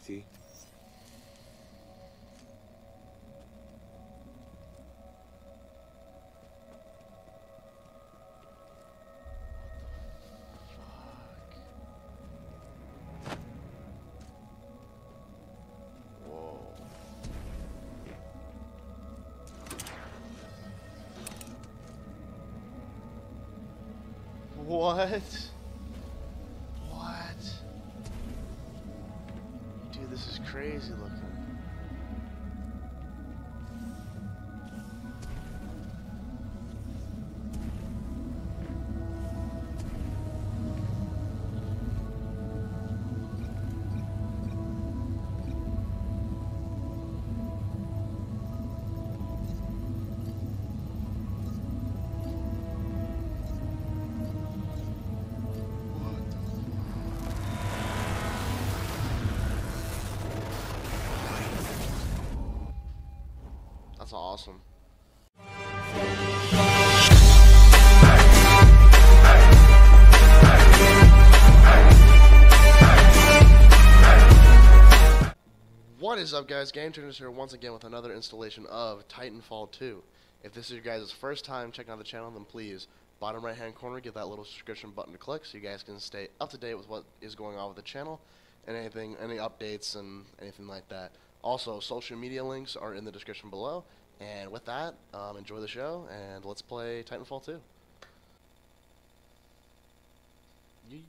BT. What? What? Dude, this is crazy looking. That's awesome. What is up, guys? Game Turners here once again with another installation of Titanfall 2. If this is your guys' first time checking out the channel, then please, bottom right hand corner, give that little subscription button to click so you guys can stay up to date with what is going on with the channel and any updates and anything like that. Also, social media links are in the description below. And with that, enjoy the show, and let's play Titanfall 2. Yeet.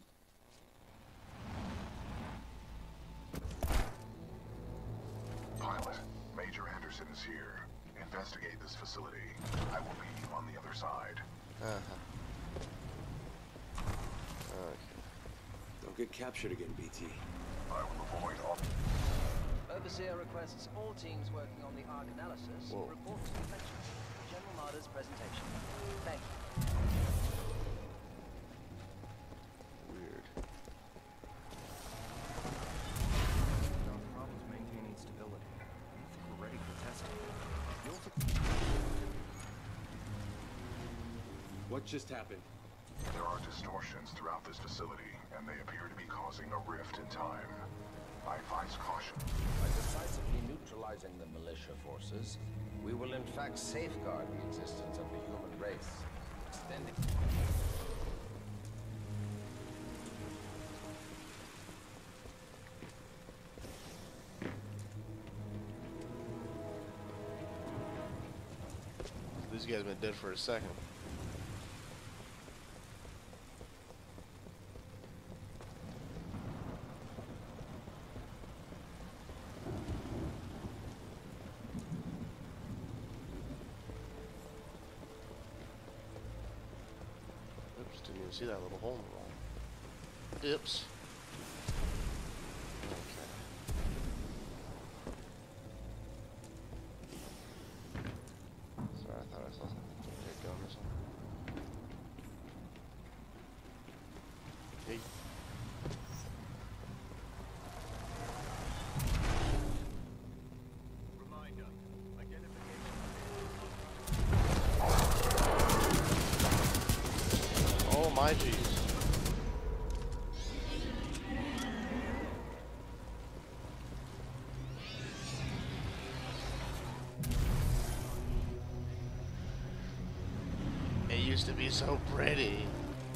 Pilot, Major Anderson is here. Investigate this facility. I will be on the other side. Okay. Don't get captured again, BT. I will avoid all... Overseer requests all teams working on the ARC analysis report to Convention. General Marder's presentation. Thank you. Weird. No problems maintaining stability. It's ready for testing. What just happened? There are distortions throughout this facility, and they appear to be causing a rift in time. I advise caution. By decisively neutralizing the militia forces, we will in fact safeguard the existence of the human race, extending... These guys been dead for a second. Oops, didn't even see that little hole in the wall. Oops. Okay. Sorry, I thought I saw something. Take gun or something. Hey. Reminder. Identification. Oh my jeez. It used to be so pretty.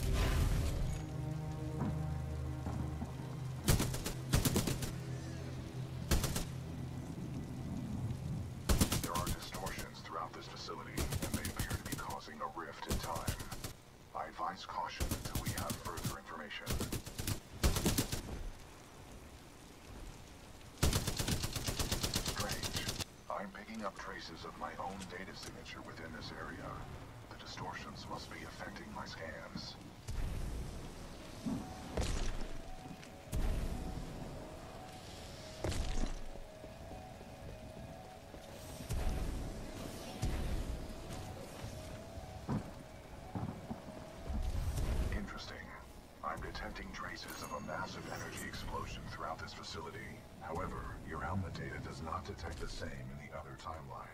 There are distortions throughout this facility, and they appear to be causing a rift in time. I advise caution until we have further information. Strange. I'm picking up traces of my own data signature within this area. The distortions must be affecting my scans. Interesting. I'm detecting traces of a massive energy explosion throughout this facility. However, your helmet data does not detect the same in the other timeline.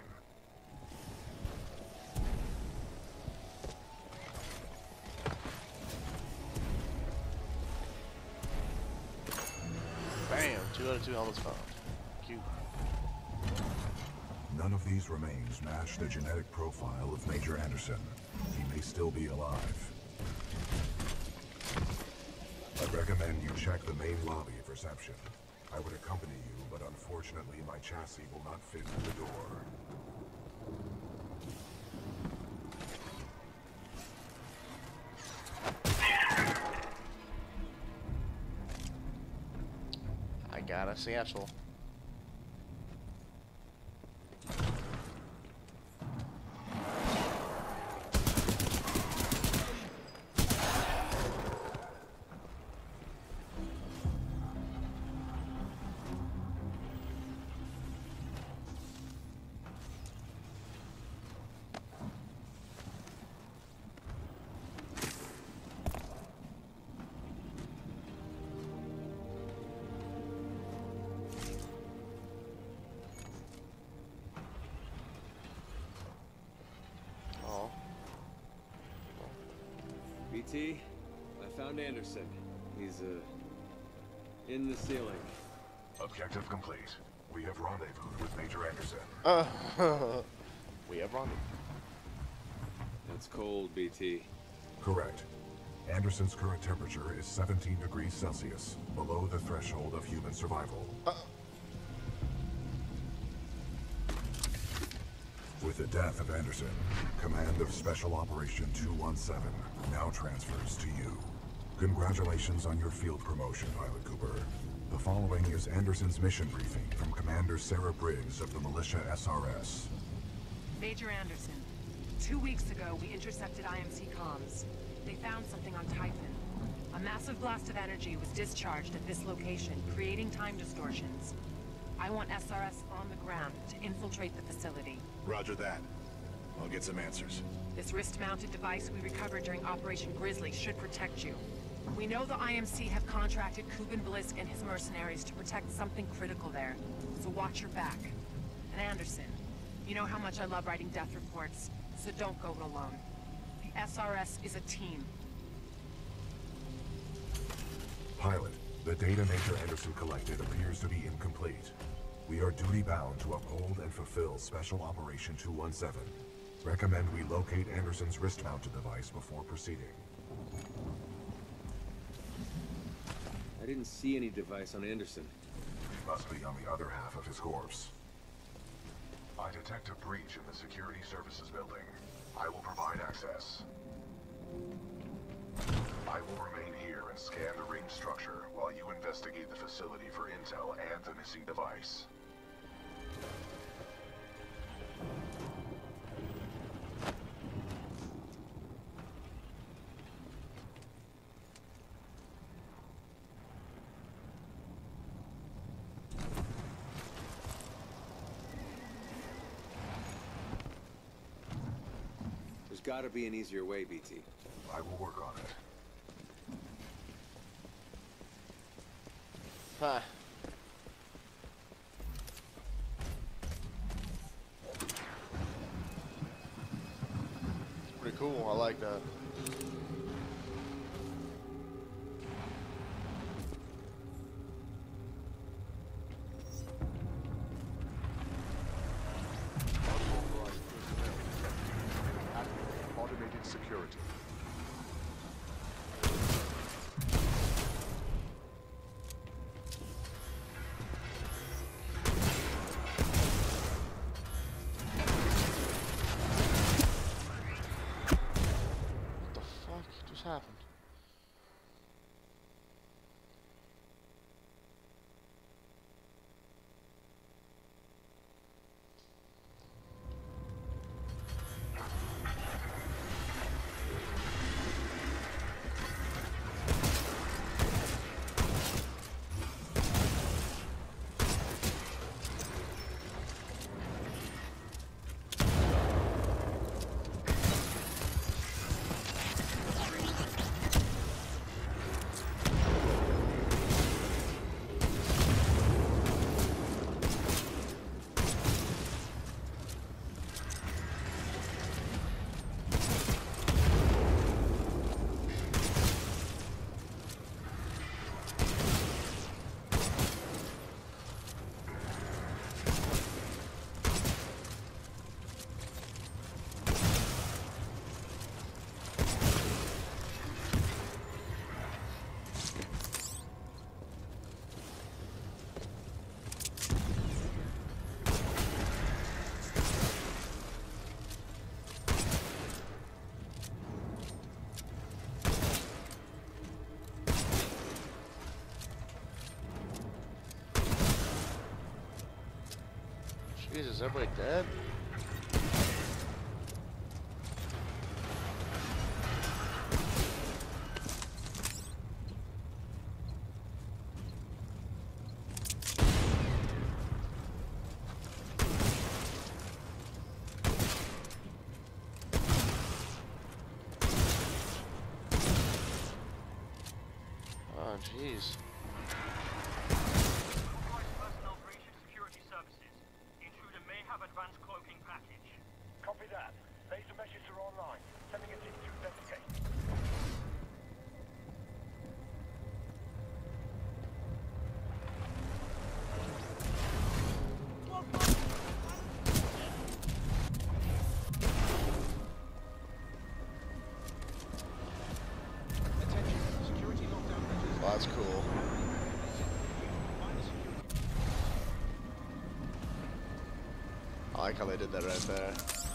Bam, 2 out of 2 helmets found. Cute. None of these remains match the genetic profile of Major Anderson. He may still be alive. I recommend you check the main lobby of reception. I would accompany you, but unfortunately my chassis will not fit through the door. I got a satchel. BT, I found Anderson. He's, in the ceiling. Objective complete. We have rendezvoused with Major Anderson. We have rendezvous. That's cold, BT. Correct. Anderson's current temperature is 17 degrees Celsius, below the threshold of human survival. With the death of Anderson, command of Special Operation 217 now transfers to you. Congratulations on your field promotion, Pilot Cooper. The following is Anderson's mission briefing from Commander Sarah Briggs of the Militia SRS. Major Anderson, 2 weeks ago we intercepted IMC comms. They found something on Typhon. A massive blast of energy was discharged at this location, creating time distortions. I want SRS on the ground to infiltrate the facility. Roger that. I'll get some answers. This wrist-mounted device we recovered during Operation Grizzly should protect you. We know the IMC have contracted Kuben Blisk and his mercenaries to protect something critical there, so watch your back. And Anderson, you know how much I love writing death reports, so don't go it alone. The SRS is a team. Pilot, the data Major Anderson collected appears to be incomplete. We are duty-bound to uphold and fulfill Special Operation 217. Recommend we locate Anderson's wrist-mounted device before proceeding. I didn't see any device on Anderson. It must be on the other half of his corpse. I detect a breach in the Security Services building. I will provide access. I will remain here and scan the ring structure while you investigate the facility for intel and the missing device. There's gotta be an easier way, BT. I will work on it. Huh. It's pretty cool. I like that. Automated security. Jesus, everybody dead? Oh, jeez. Personnel breach security services. Intruder may have advanced cloaking package. Copy that. Laser meshes are online. Sending a team to investigate. Oh, that's cool. I like how they did that right there.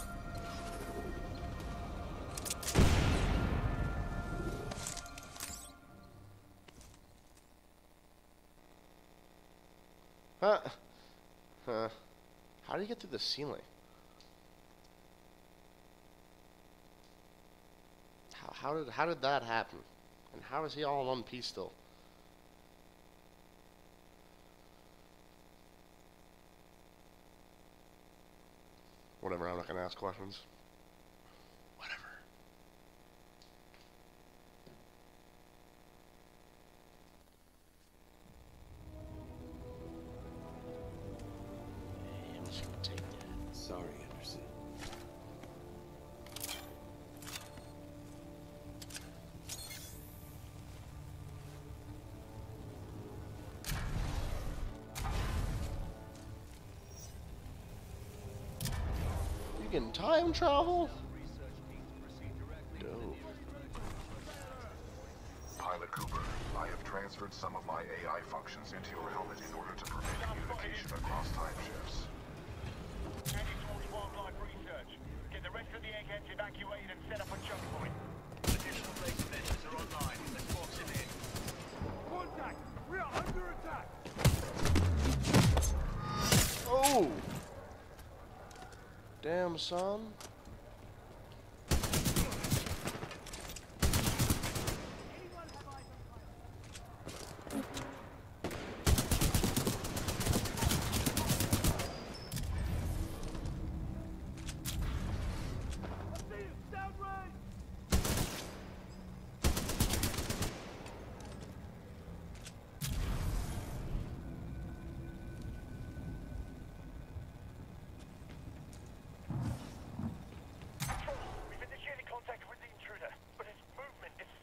Huh. Huh. How do you get through the ceiling? How did that happen? And how is he all in one piece still? Whatever, I'm not gonna ask questions. Whatever. I'm just gonna take that. Sorry, Anderson. You can time travel? Dope. Pilot Cooper, I have transferred some of my AI functions into your helmet in order to permit communication across time shifts. Heading towards wildlife research. Get the rest of the eggheads evacuated and set up a choke point. Additional laser meshes are online. Let's box it in. Contact! We are under attack! Oh! Damn, son. We've initiated contact with the intruder, but his movement is...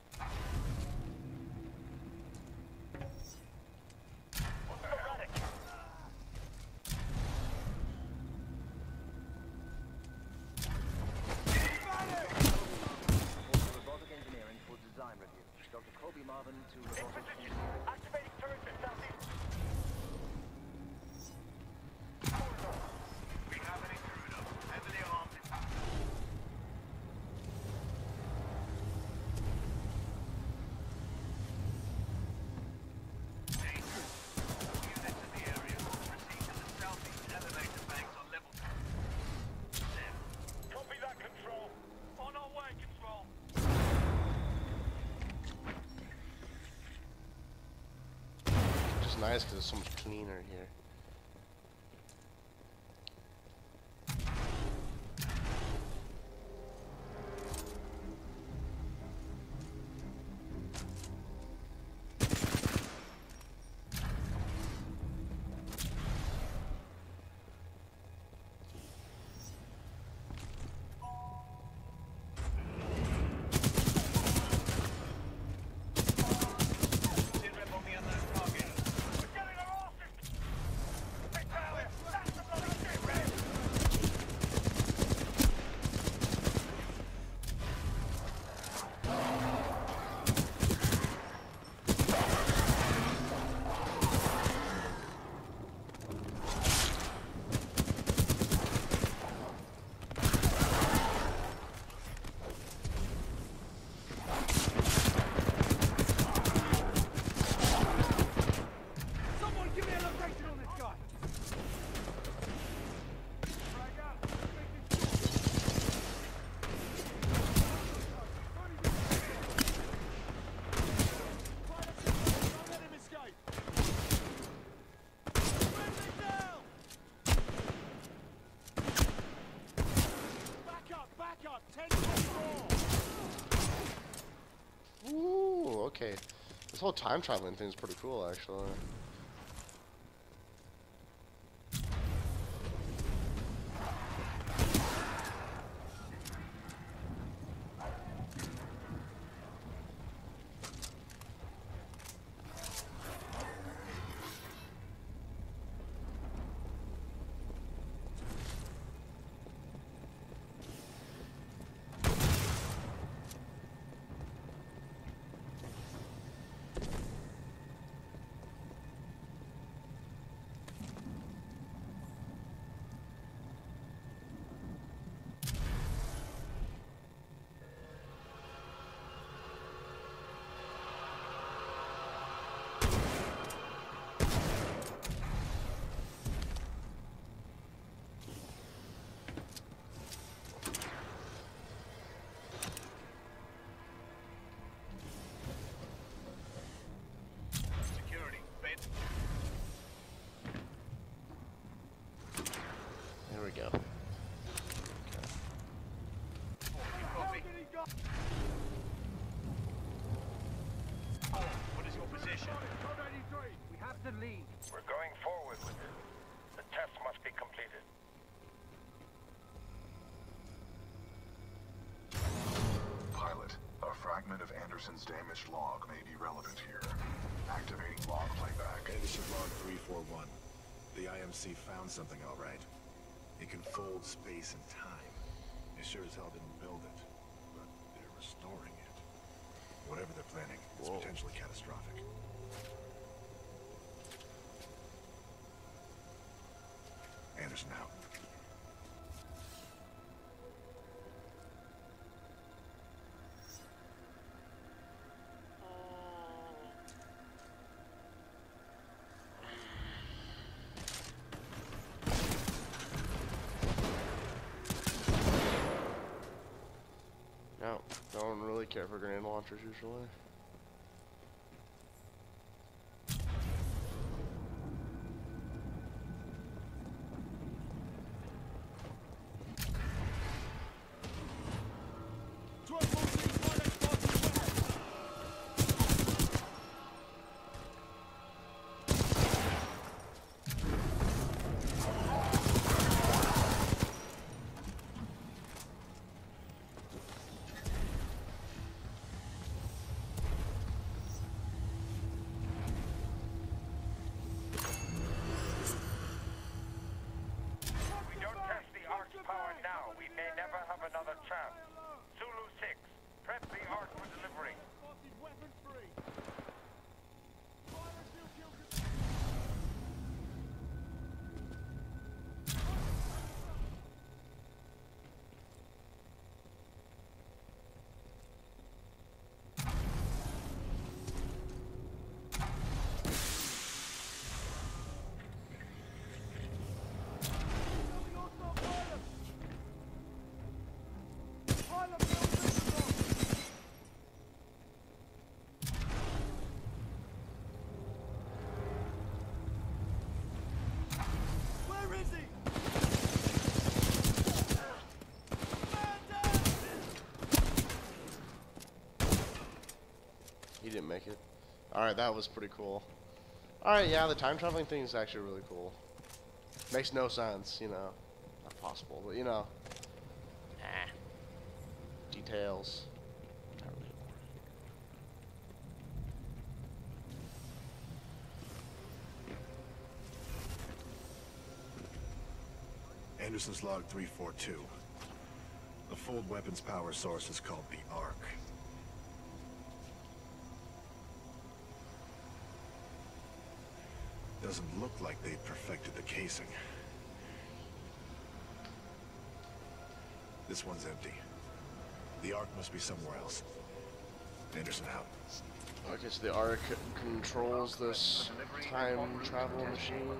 erratic. Robotic engineering for design review. Dr. Kobe Marvin to robotic engineering. Activating turret at southeast. We have an intruder. Heavily armed. Units in the area. Proceed to the southeast elevator banks on level 7. Copy that, Control. On our way, Control. Just nice because it's so much cleaner here. Ooh, okay. This whole time traveling thing is pretty cool, actually. There we go. What is your position? We have to leave. We're going forward with it. The test must be completed. Pilot, a fragment of Anderson's damaged log may be relevant here. Activating log playback. Anderson log 341. The IMC found something all right. It can fold space and time. They sure as hell didn't build it, but they're restoring it. Whatever they're planning, it's potentially catastrophic. Anderson out. No, don't really care for grenade launchers usually. Zulu 6, prep the Ark for delivery. He didn't make it. Alright, that was pretty cool. Alright, yeah, the time traveling thing is actually really cool. Makes no sense, you know. Not possible, but you know. Details. Not really important. Anderson's log 342. The fold weapons power source is called the Ark. Doesn't look like they've perfected the casing. This one's empty. The Ark must be somewhere else. Anderson out. Okay, so the Ark controls this time travel machine.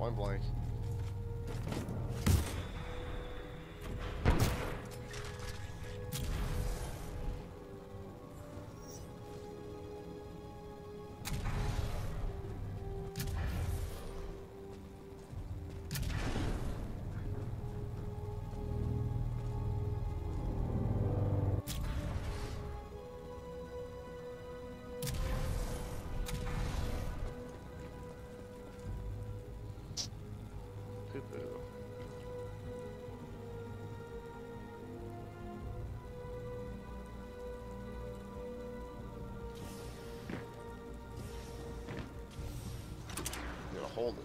point blank. Poo-poo. I'm gonna hold it.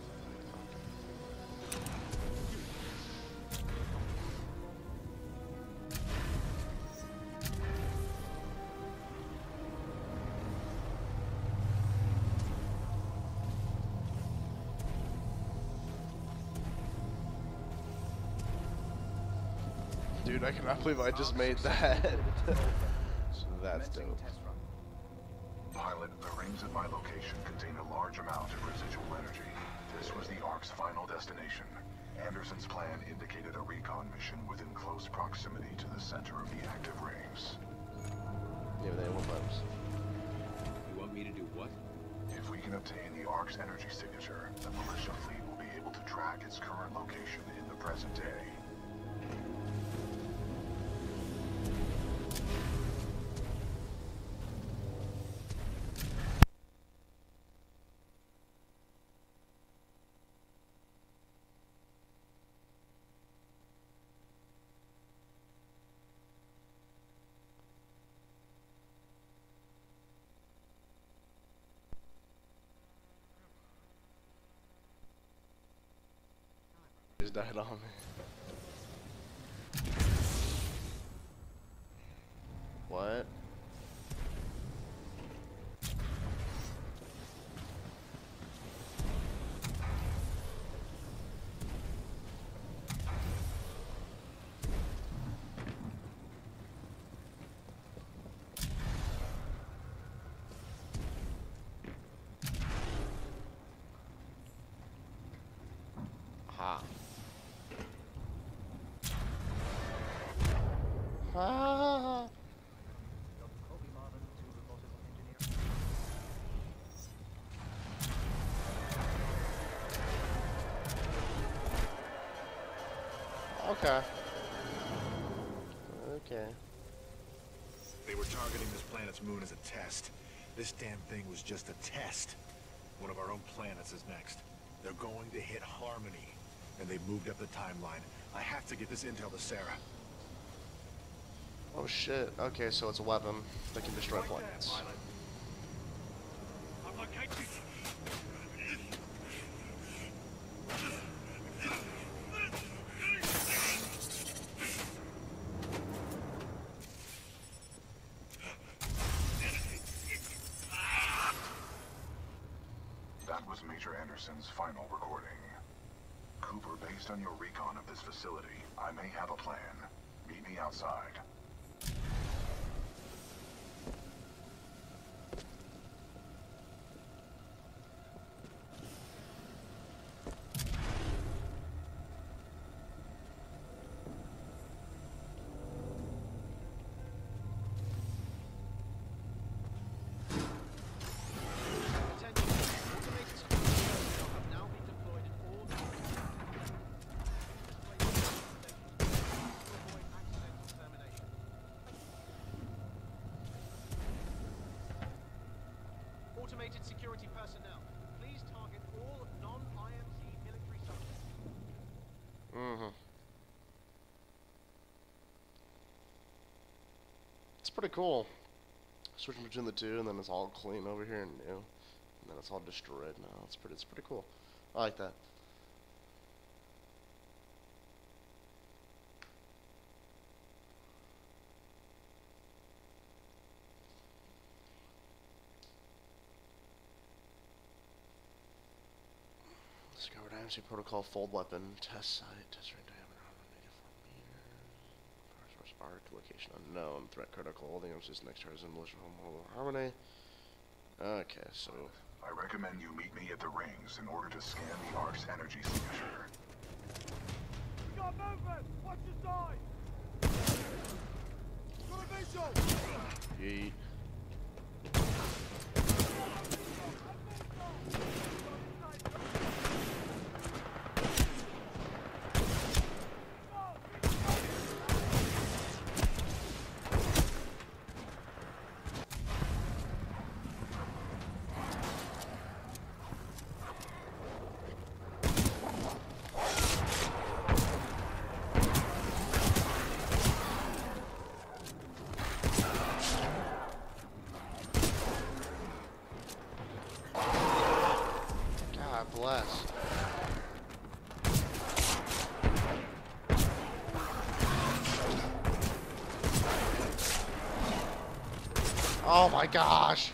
Dude, I cannot believe I just made that. That's dope. Pilot, the rings at my location contain a large amount of residual energy. This was the Ark's final destination. Anderson's plan indicated a recon mission within close proximity to the center of the active rings. Yeah, but they won't let us. You want me to do what? If we can obtain the Ark's energy signature, the militia fleet will be able to track its current location in the present day. Just died on me. What? Ha. Ah. Okay. Okay. They were targeting this planet's moon as a test. This damn thing was just a test. One of our own planets is next. They're going to hit Harmony, and they've moved up the timeline. I have to get this intel to Sarah. Oh shit. Okay, so it's a weapon that can destroy planets. I've located you. That was Major Anderson's final recording. Cooper, based on your recon of this facility, I may have a plan. Meet me outside. Automated security personnel, please target all non-IMC military subjects. It's pretty cool. Switching between the two, and then it's all clean over here and new, and then it's all destroyed now. It's pretty cool. I like that. Discovered IMC protocol fold weapon test site. Test range diameter 184 meters. Source arc location unknown. Threat critical. The IMC's next target is in militia home Harmony. Okay, so I recommend you meet me at the rings in order to scan the Ark's energy signature. We got movement! Watch your side! Got a visual! Yeet. Bless. Oh my gosh.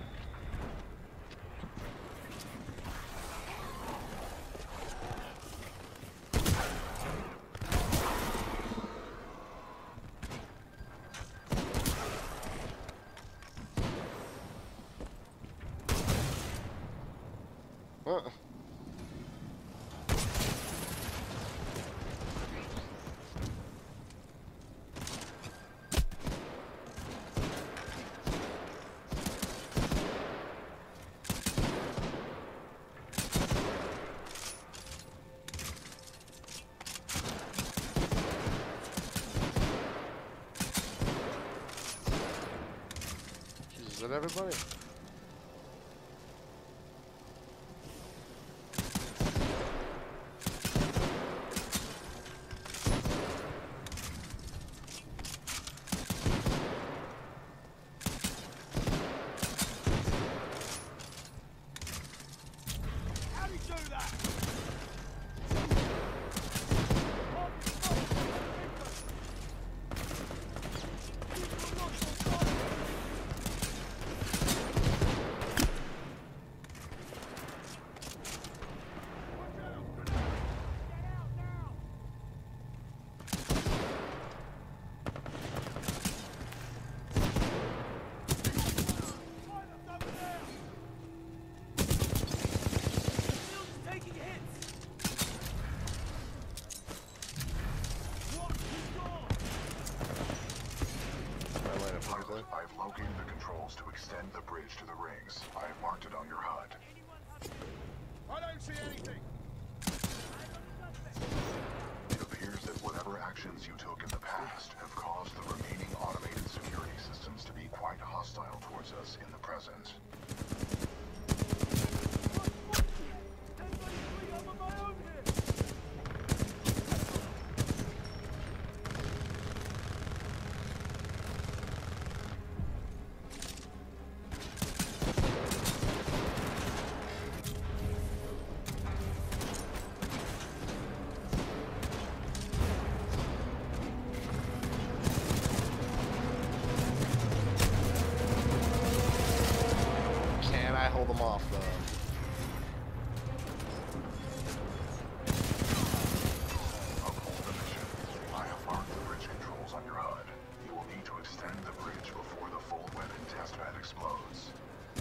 Is that everybody? How do you do that? I've located the controls to extend the bridge to the rings. I have marked it on your HUD. I don't see anything. It appears that whatever actions you took in the past have caused the remaining automated security systems to be quite hostile towards us in the present. Hold them off though. Uphold the mission. I have marked the bridge controls on your HUD. You will need to extend the bridge before the full weapon test bed explodes.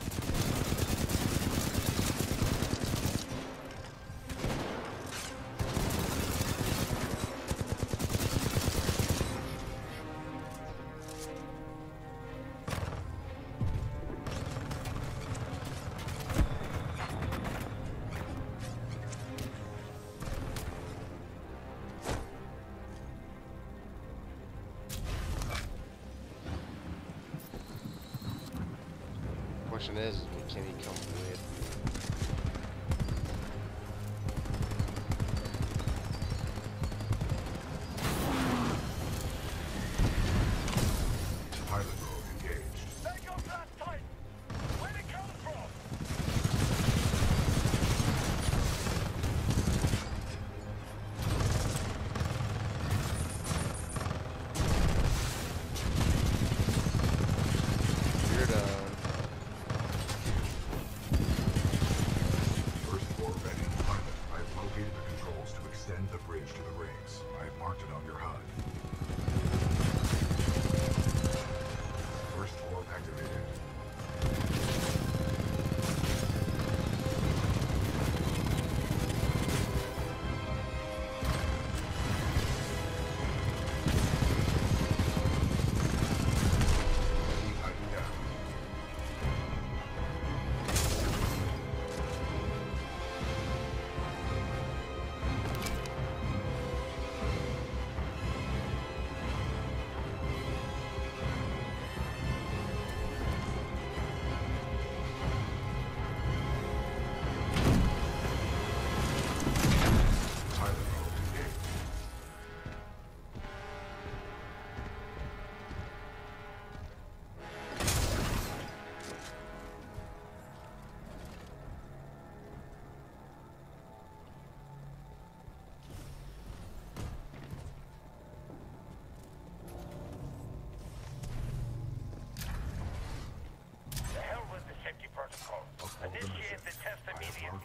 Question is, can he come with? Pilot mode engaged. There goes that Titan. Where'd it come from? You're done.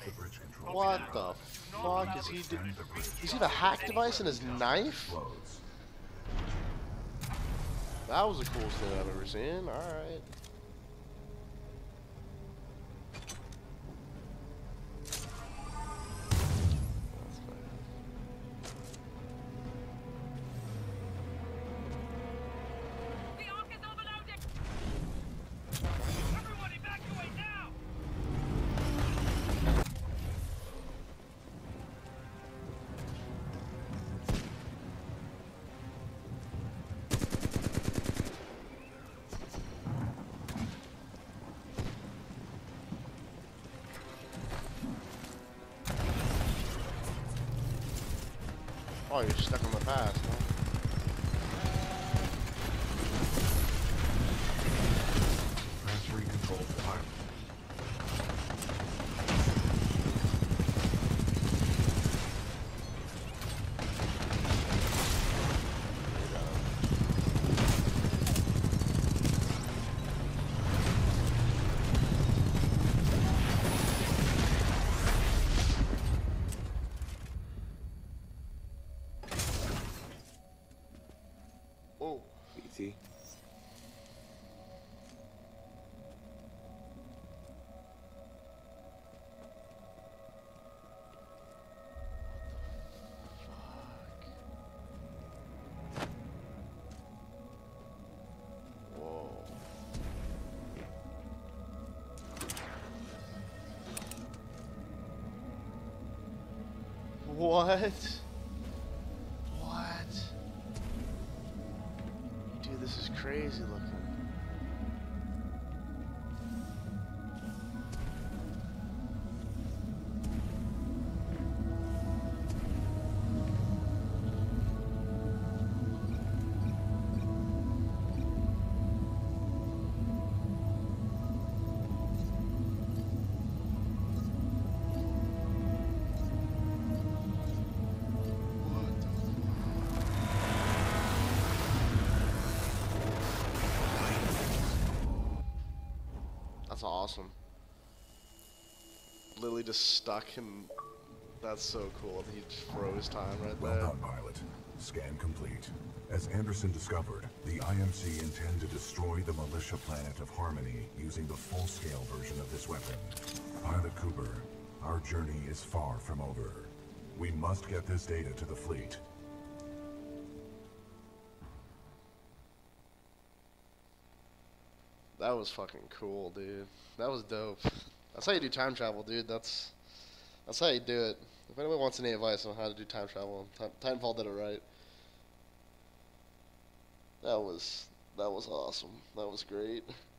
the bridge control. What the fuck is he doing? Does he have a hack device in his knife? Close. That was the coolest thing I've ever seen. Alright. The Ark is overloading! Everyone evacuate now! Oh, you're stuck in the past, huh? Transferring control to pilot. Oh. BT. Whoa. What? What? Dude, this is crazy looking. That's awesome. Literally just stuck in. That's so cool. He just froze time right Well there. done, pilot. Scan complete. As Anderson discovered, the IMC intend to destroy the militia planet of Harmony using the full-scale version of this weapon. Pilot Cooper, our journey is far from over. We must get this data to the fleet. That was fucking cool, dude. That was dope. That's how you do time travel, dude. That's how you do it. If anyone wants any advice on how to do time travel, Titanfall did it right. That was awesome. That was great.